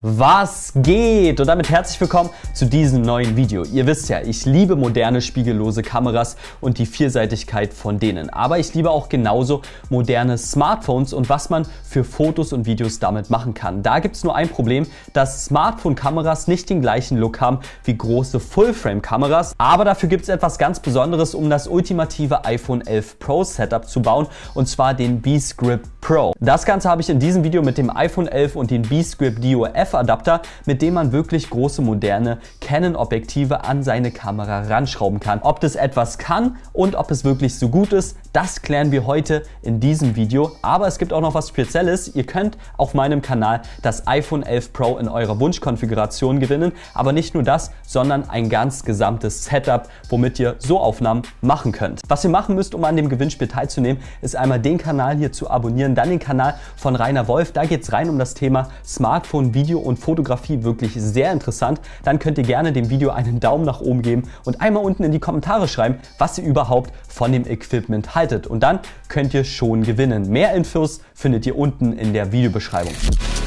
Was geht? Und damit herzlich willkommen zu diesem neuen Video. Ihr wisst ja, ich liebe moderne spiegellose Kameras und die Vielseitigkeit von denen. Aber ich liebe auch genauso moderne Smartphones und was man für Fotos und Videos damit machen kann. Da gibt es nur ein Problem, dass Smartphone-Kameras nicht den gleichen Look haben wie große Full-Frame-Kameras. Aber dafür gibt es etwas ganz Besonderes, um das ultimative iPhone 11 Pro Setup zu bauen, und zwar den B-Script Pro. Das Ganze habe ich in diesem Video mit dem iPhone 11 und den B-Script DOF Adapter, mit dem man wirklich große moderne Canon-Objektive an seine Kamera ranschrauben kann. Ob das etwas kann und ob es wirklich so gut ist, das klären wir heute in diesem Video. Aber es gibt auch noch was Spezielles. Ihr könnt auf meinem Kanal das iPhone 11 Pro in eurer Wunschkonfiguration gewinnen. Aber nicht nur das, sondern ein ganz gesamtes Setup, womit ihr so Aufnahmen machen könnt. Was ihr machen müsst, um an dem Gewinnspiel teilzunehmen, ist einmal den Kanal hier zu abonnieren, dann den Kanal von Rainer Wolf. Da geht es rein um das Thema Smartphone, Video und Fotografie, wirklich sehr interessant. Dann könnt ihr gerne dem Video einen Daumen nach oben geben und einmal unten in die Kommentare schreiben, was ihr überhaupt von dem Equipment haltet. Und dann könnt ihr schon gewinnen. Mehr Infos findet ihr unten in der Videobeschreibung.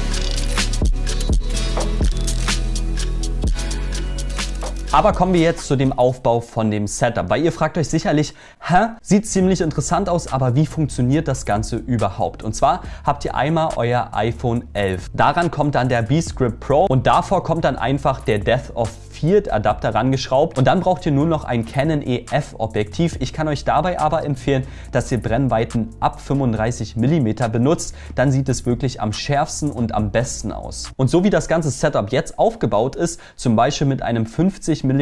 Aber kommen wir jetzt zu dem Aufbau von dem Setup, weil ihr fragt euch sicherlich, sieht ziemlich interessant aus, aber wie funktioniert das Ganze überhaupt? Und zwar habt ihr einmal euer iPhone 11. Daran kommt dann der B-Script Pro und davor kommt dann einfach der Depth of Field Adapter rangeschraubt und dann braucht ihr nur noch ein Canon EF Objektiv. Ich kann euch dabei aber empfehlen, dass ihr Brennweiten ab 35 mm benutzt, dann sieht es wirklich am schärfsten und am besten aus. Und so wie das ganze Setup jetzt aufgebaut ist, zum Beispiel mit einem 50 mm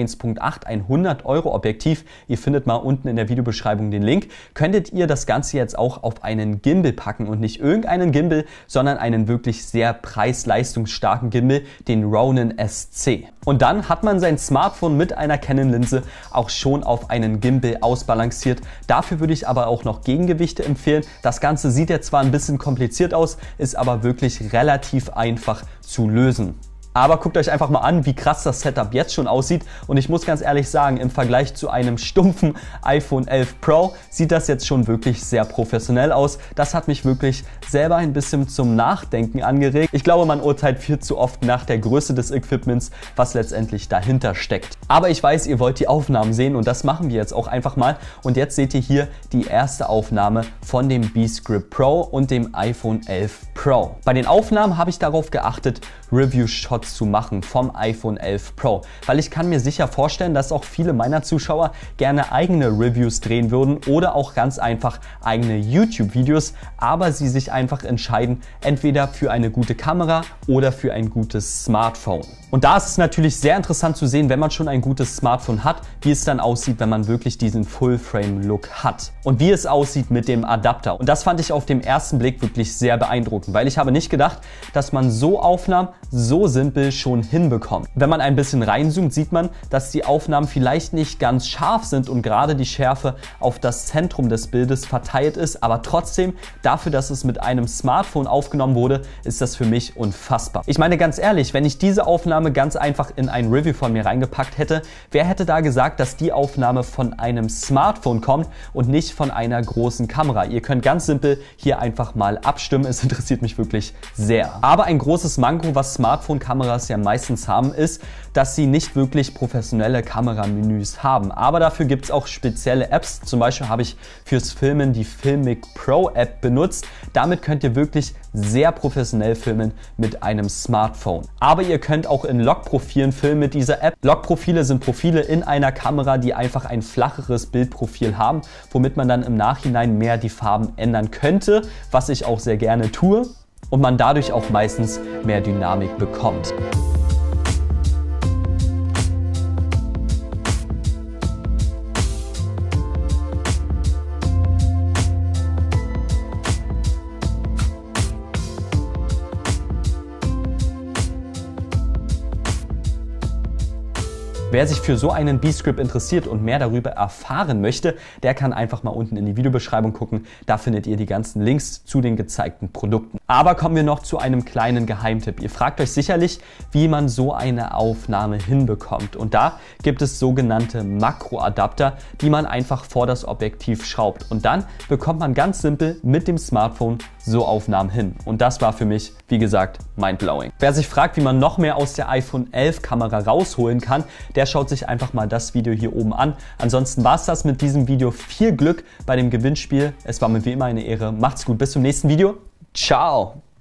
1.8 100 € Objektiv, ihr findet mal unten in der Videobeschreibung den Link, könntet ihr das Ganze jetzt auch auf einen Gimbal packen und nicht irgendeinen Gimbal, sondern einen wirklich sehr preis-leistungsstarken Gimbal, den Ronin SC. Und dann hat man sein Smartphone mit einer Canon-Linse auch schon auf einen Gimbal ausbalanciert. Dafür würde ich aber auch noch Gegengewichte empfehlen. Das Ganze sieht jetzt zwar ein bisschen kompliziert aus, ist aber wirklich relativ einfach zu lösen. Aber guckt euch einfach mal an, wie krass das Setup jetzt schon aussieht. Und ich muss ganz ehrlich sagen, im Vergleich zu einem stumpfen iPhone 11 Pro sieht das jetzt schon wirklich sehr professionell aus. Das hat mich wirklich selber ein bisschen zum Nachdenken angeregt. Ich glaube, man urteilt viel zu oft nach der Größe des Equipments, was letztendlich dahinter steckt. Aber ich weiß, ihr wollt die Aufnahmen sehen und das machen wir jetzt auch einfach mal. Und jetzt seht ihr hier die erste Aufnahme von dem B-Script Pro und dem iPhone 11 Pro. Bei den Aufnahmen habe ich darauf geachtet, Review-Shots zu machen vom iPhone 11 Pro, weil ich kann mir sicher vorstellen, dass auch viele meiner Zuschauer gerne eigene Reviews drehen würden oder auch ganz einfach eigene YouTube-Videos, aber sie sich einfach entscheiden, entweder für eine gute Kamera oder für ein gutes Smartphone. Und da ist es natürlich sehr interessant zu sehen, wenn man schon ein gutes Smartphone hat, wie es dann aussieht, wenn man wirklich diesen Full-Frame-Look hat und wie es aussieht mit dem Adapter. Und das fand ich auf dem ersten Blick wirklich sehr beeindruckend, weil ich habe nicht gedacht, dass man so Aufnahmen so simpel schon hinbekommt. Wenn man ein bisschen reinzoomt, sieht man, dass die Aufnahmen vielleicht nicht ganz scharf sind und gerade die Schärfe auf das Zentrum des Bildes verteilt ist, aber trotzdem, dafür, dass es mit einem Smartphone aufgenommen wurde, ist das für mich unfassbar. Ich meine ganz ehrlich, wenn ich diese Aufnahme ganz einfach in ein Review von mir reingepackt hätte, wer hätte da gesagt, dass die Aufnahme von einem Smartphone kommt und nicht von einer großen Kamera? Ihr könnt ganz simpel hier einfach mal abstimmen, es interessiert mich wirklich sehr. Aber ein großes Manko, was Smartphone-Kameras ja meistens haben, ist, dass sie nicht wirklich professionelle Kameramenüs haben. Aber dafür gibt es auch spezielle Apps. Zum Beispiel habe ich fürs Filmen die Filmic Pro App benutzt. Damit könnt ihr wirklich sehr professionell filmen mit einem Smartphone. Aber ihr könnt auch in Log-Profilen filmen mit dieser App. Log-Profile sind Profile in einer Kamera, die einfach ein flacheres Bildprofil haben, womit man dann im Nachhinein mehr die Farben ändern könnte, was ich auch sehr gerne tue und man dadurch auch meistens mehr Dynamik bekommt. Wer sich für so einen B-Script interessiert und mehr darüber erfahren möchte, der kann einfach mal unten in die Videobeschreibung gucken. Da findet ihr die ganzen Links zu den gezeigten Produkten. Aber kommen wir noch zu einem kleinen Geheimtipp. Ihr fragt euch sicherlich, wie man so eine Aufnahme hinbekommt. Und da gibt es sogenannte Makroadapter, die man einfach vor das Objektiv schraubt. Und dann bekommt man ganz simpel mit dem Smartphone so Aufnahmen hin. Und das war für mich, wie gesagt, mindblowing. Wer sich fragt, wie man noch mehr aus der iPhone 11 Kamera rausholen kann, der schaut sich einfach mal das Video hier oben an. Ansonsten war es das mit diesem Video. Viel Glück bei dem Gewinnspiel. Es war mir wie immer eine Ehre. Macht's gut, bis zum nächsten Video. Ciao!